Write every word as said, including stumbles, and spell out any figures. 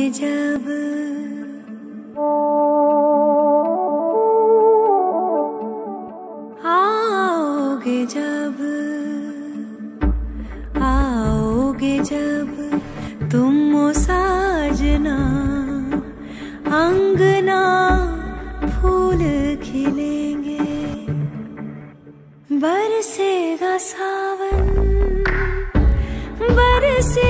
जब आओगे जब आओगे जब तुम ओ साजना, अंगना फूल खिलेंगे, बरसेगा सावन बरसे